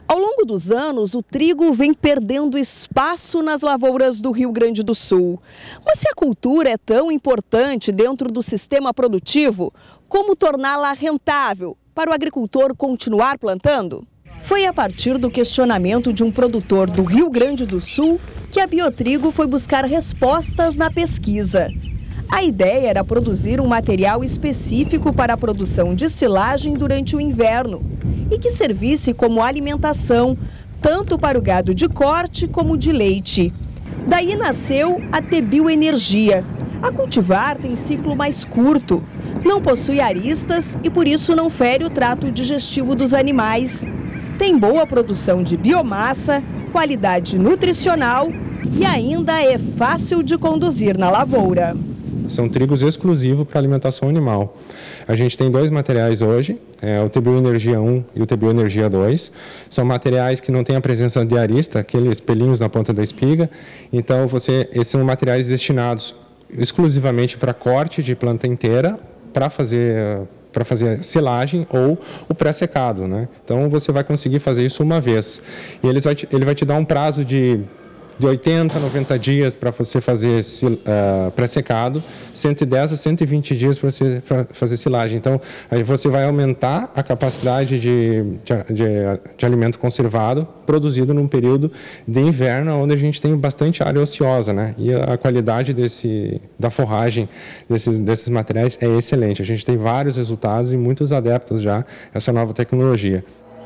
Ao longo dos anos, o trigo vem perdendo espaço nas lavouras do Rio Grande do Sul. Mas se a cultura é tão importante dentro do sistema produtivo, como torná-la rentável para o agricultor continuar plantando? Foi a partir do questionamento de um produtor do Rio Grande do Sul que a Biotrigo foi buscar respostas na pesquisa. A ideia era produzir um material específico para a produção de silagem durante o inverno e que servisse como alimentação, tanto para o gado de corte como de leite. Daí nasceu a T-Bioenergia. A cultivar tem ciclo mais curto, não possui aristas e por isso não fere o trato digestivo dos animais. Tem boa produção de biomassa, qualidade nutricional e ainda é fácil de conduzir na lavoura. São trigos exclusivos para alimentação animal. A gente tem dois materiais hoje, o T-Bioenergia 1 e o T-Bioenergia 2. São materiais que não têm a presença de arista, aqueles pelinhos na ponta da espiga. Então, esses são materiais destinados exclusivamente para corte de planta inteira, para fazer silagem ou o pré-secado, né? Então, você vai conseguir fazer isso uma vez. E ele vai te dar um prazo de 80 a 90 dias para você fazer pré-secado, 110 a 120 dias para você fazer silagem. Então, aí você vai aumentar a capacidade de alimento conservado produzido num período de inverno, onde a gente tem bastante área ociosa, né? E a qualidade da forragem desses materiais é excelente. A gente tem vários resultados e muitos adeptos já a essa nova tecnologia.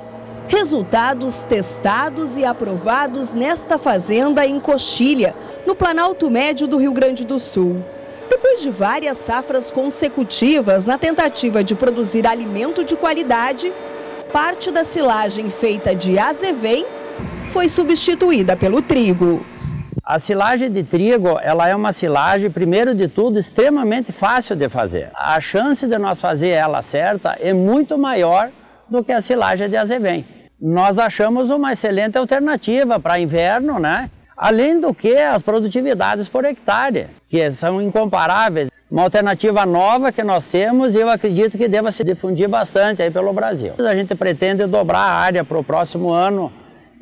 Resultados testados e aprovados nesta fazenda em Coxilha, no Planalto Médio do Rio Grande do Sul. Depois de várias safras consecutivas na tentativa de produzir alimento de qualidade, parte da silagem feita de azevém foi substituída pelo trigo. A silagem de trigo, ela é uma silagem, primeiro de tudo, extremamente fácil de fazer. A chance de nós fazer ela certa é muito maior do que a silagem de azevém. Nós achamos uma excelente alternativa para inverno, né? Além do que as produtividades por hectare, que são incomparáveis. Uma alternativa nova que nós temos e eu acredito que deva se difundir bastante aí pelo Brasil. A gente pretende dobrar a área para o próximo ano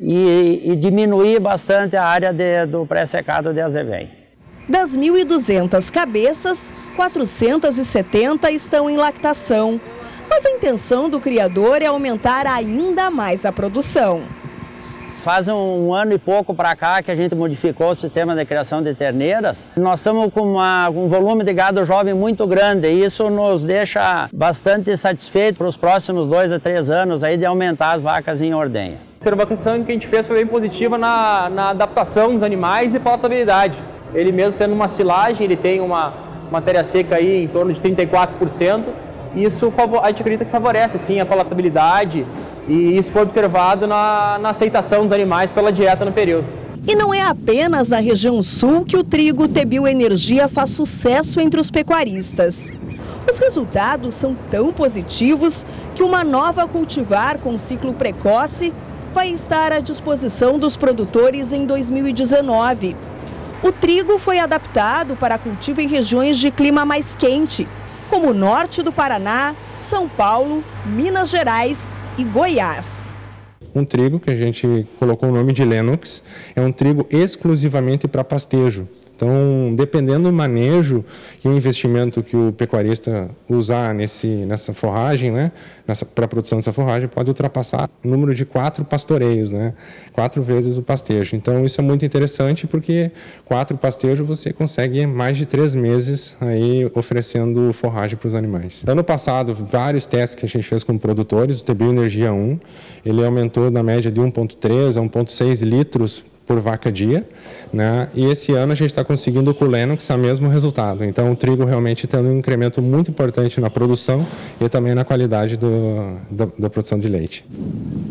e diminuir bastante a área do pré-secado de azevém. Das 1.200 cabeças, 470 estão em lactação. Mas a intenção do criador é aumentar ainda mais a produção. Faz um ano e pouco para cá que a gente modificou o sistema de criação de terneiras. Nós estamos com um volume de gado jovem muito grande e isso nos deixa bastante satisfeitos para os próximos 2 a 3 anos aí de aumentar as vacas em ordenha. A observação que a gente fez foi bem positiva na adaptação dos animais e palatabilidade. Ele mesmo sendo uma silagem, ele tem uma matéria seca aí em torno de 34%. Isso a gente acredita que favorece sim a palatabilidade e isso foi observado na aceitação dos animais pela dieta no período. E não é apenas na região sul que o trigo T-Bioenergia faz sucesso entre os pecuaristas. Os resultados são tão positivos que uma nova cultivar com ciclo precoce vai estar à disposição dos produtores em 2019. O trigo foi adaptado para cultivo em regiões de clima mais quente, como o norte do Paraná, São Paulo, Minas Gerais e Goiás. Um trigo que a gente colocou o nome de Lennox, é um trigo exclusivamente para pastejo. Então, dependendo do manejo e o investimento que o pecuarista usar nessa forragem, né, para a produção dessa forragem, pode ultrapassar o número de 4 pastoreios, né, 4 vezes o pastejo. Então, isso é muito interessante porque 4 pastejos você consegue mais de 3 meses aí oferecendo forragem para os animais. Ano passado, vários testes que a gente fez com produtores, o T-Bioenergia 1, ele aumentou na média de 1,3 a 1,6 litros por vaca dia, né? E esse ano a gente está conseguindo com o Lennox o mesmo resultado. Então o trigo realmente tem um incremento muito importante na produção e também na qualidade da produção de leite.